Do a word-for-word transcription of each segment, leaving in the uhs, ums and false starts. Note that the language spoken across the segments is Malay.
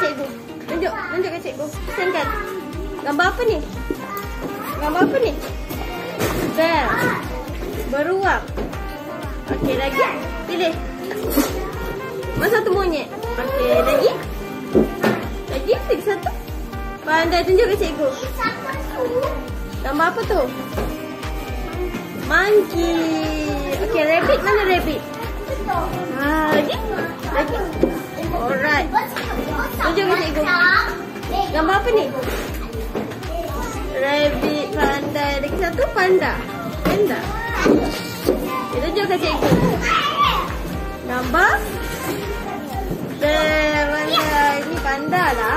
cikgu. Tunjuk, tunjuk kat cikgu. Pesankan. Gambar apa ni? Gambar apa ni? Bel. Beruang. Okey, lagi. Pilih. Mana satu monyet? Okey, lagi. Lagi, lagi satu. Pandai tunjuk kat cikgu. Gambar apa tu? Monkey. Okey, rabbit mana rabbit? Ah, lagi? Lagi? Alright. Tunjuk kat cikgu. Gambar apa ni? Rabbit, pandai. Lagi satu panda. Panda. Okay, tunjuk kat cikgu. Gambar? Bear, pandai. Ni panda lah.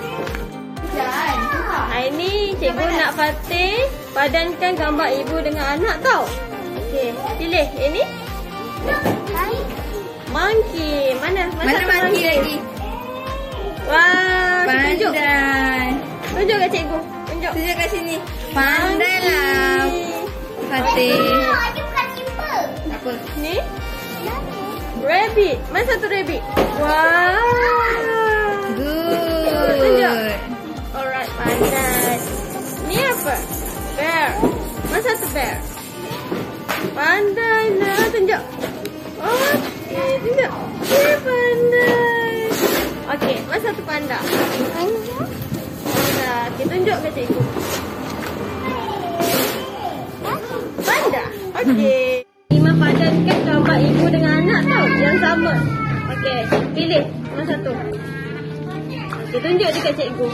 Hari ni cikgu nak Fatih padankan gambar ibu dengan anak tau. Okey, pilih. Ini? Monkey. Mana? Mana, Mana monkey, monkey lagi? Wah, tunjuk. Tunjuk kat cikgu. Tunjuk. Tunjuk kat sini. Pandai lah. Fatih. Oh, dia bukan simple. Apa? Ni? Rabbit. Mana satu rabbit? Wah. Good. Tunjuk. Alright, pandai. Ni apa? Bear. Mana satu bear? Pandai lah. Tunjuk. Okey, tunjuk. Eh, pandai. Okey, mana satu panda? Panda. Panda. Okey, tunjuk ke cikgu. Panda. Okey. Ima padankan gambar ibu dengan anak tau. Yang sama. Okey, pilih. Mana satu? Okey, tunjuk dekat cikgu.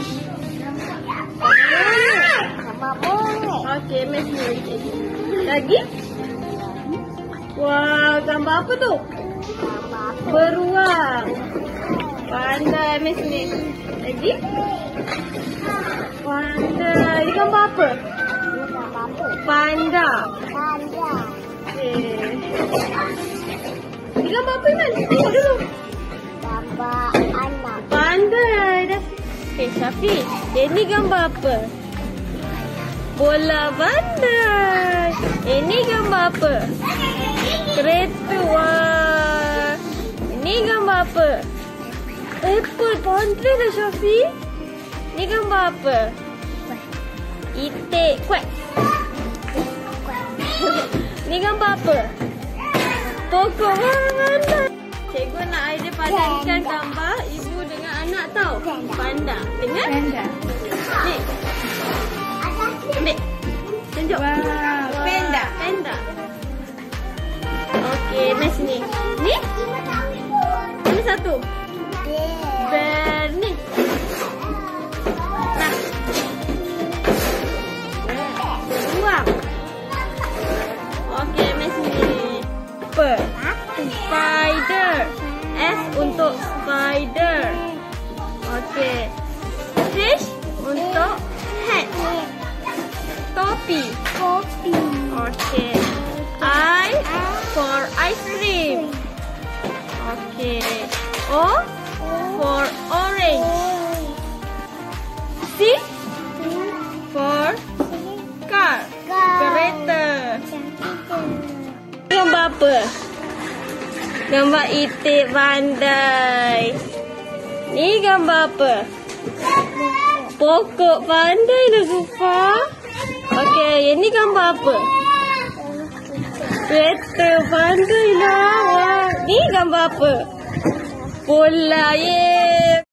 Gambar boleh. Okey, miss ni cikgu. Lagi? Wah, gambar apa tu? Beruang. Pandai, miss ni. Lagi? Pandai. Ini gambar apa? Panda. Panda. Okay. Ini gambar apa, Iman? Tengok dulu. Gambar anak. Pandai. Dah. Okay, Syafi. Ini gambar apa? Bola bandai. Ini gambar apa? Kereta. Wah. Ini gambar apa? Apple. Pandai lah, Syafi. Ini gambar apa? Itik. Kuat. Ni gambar apa? Pokok. Mana? Cikgu nak idea padankan gambar ibu dengan anak tau. Panda. Dengar? Panda. Ni. Ambil. Tunjuk. Wow. Panda. Panda. Okey, next ni. Ni? Ini satu. Bear. Ni. Nah. Beruang. Okey, miss ni. Apa? Spider. S untuk spider. Okey. Fish untuk hat. Topi. Topi. Okey. I for ice cream. Okey. O for orange. C for car. Kereta. Gambar apa? Gambar itik pandai. Ni gambar apa? Pokok pandai lah, Zufa. Okey, ini gambar apa? Kereta pandai lah. Ni gambar apa? Bola, ye.